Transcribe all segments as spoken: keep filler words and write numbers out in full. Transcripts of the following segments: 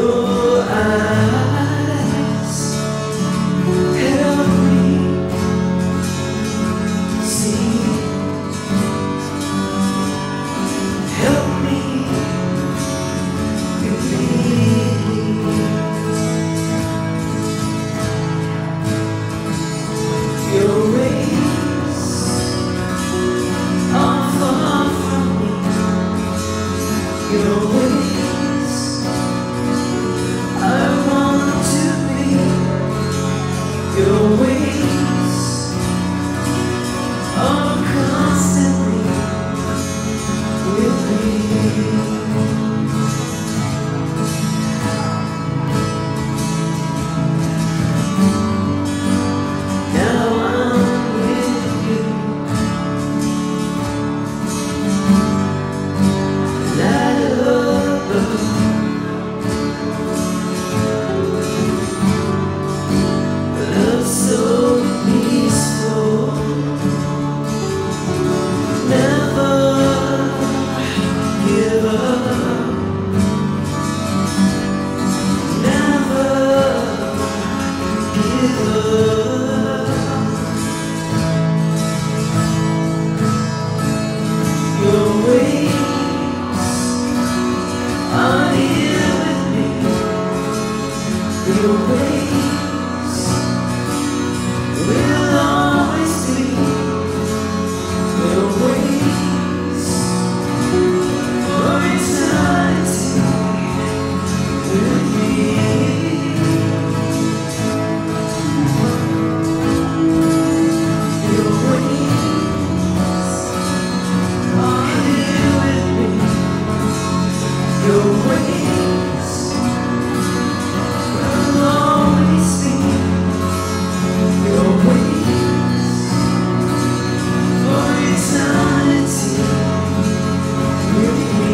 Your eyes help me see, help me believe. Your ways are far from me. Your ways I want to be. Your ways are constantly with me. Now I'm with you. Light up love so peaceful. Never give up. Never give up. Your ways are here with me. Your ways will always be. Your ways for eternity with me. Your ways are here with me. Your ways will always be. Your ways for eternity with me.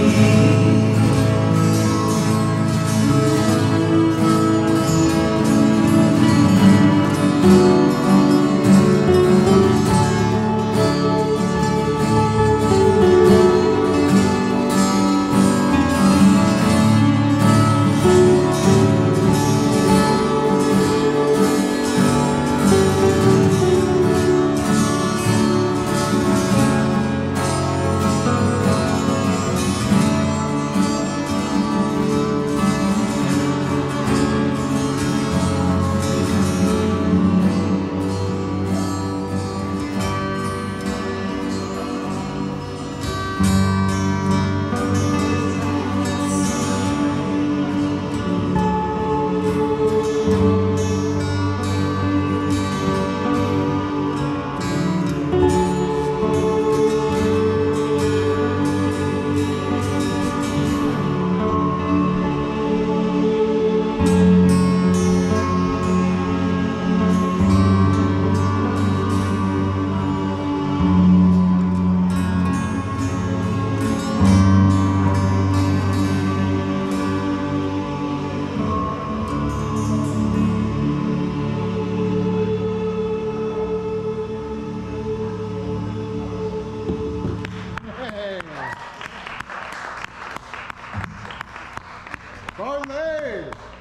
Bartley!